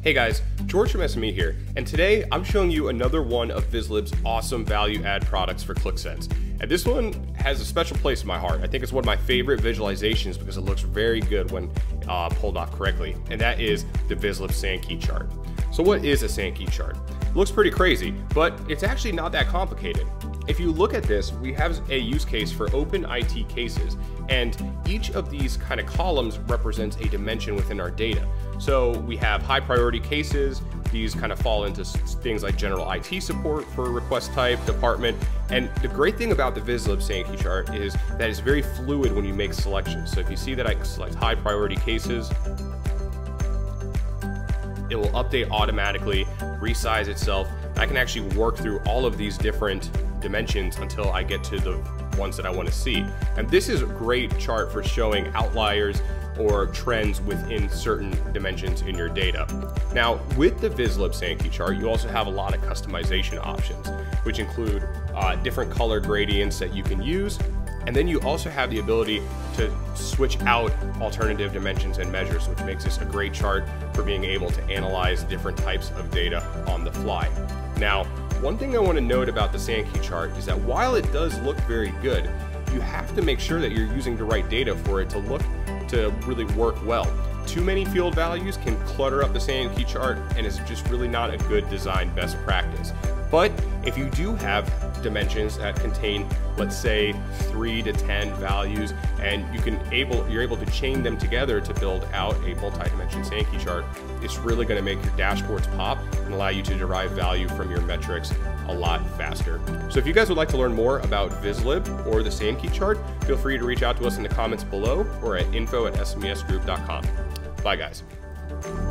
Hey guys, George from SME here, and today I'm showing you another one of Vizlib's awesome value add products for Qlik Sense. And this one has a special place in my heart. I think it's one of my favorite visualizations because it looks very good when pulled off correctly, and that is the Vizlib Sankey Chart. So what is a Sankey chart? It looks pretty crazy, but it's actually not that complicated. If you look at this, we have a use case for open IT cases, and each of these kind of columns represents a dimension within our data. So we have high priority cases. These kind of fall into things like general IT support for request type, department. And the great thing about the Vizlib Sankey chart is that it's very fluid when you make selections. So if you see that I select high priority cases, it will update automatically, resize itself. I can actually work through all of these different dimensions until I get to the ones that I want to see. And this is a great chart for showing outliers or trends within certain dimensions in your data. Now, with the Vizlib Sankey chart, you also have a lot of customization options, which include different color gradients that you can use. And then you also have the ability to switch out alternative dimensions and measures, which makes this a great chart for being able to analyze different types of data on the fly. Now, one thing I want to note about the Sankey chart is that while it does look very good, you have to make sure that you're using the right data for it to really work well. Too many field values can clutter up the Sankey chart, and it's just really not a good design best practice. But if you do have dimensions that contain, let's say, 3 to 10 values, and you're able to chain them together to build out a multi-dimension Sankey chart, it's really going to make your dashboards pop and allow you to derive value from your metrics a lot faster. So if you guys would like to learn more about Vizlib or the Sankey chart, feel free to reach out to us in the comments below or at info@smesgroup.com. Bye guys.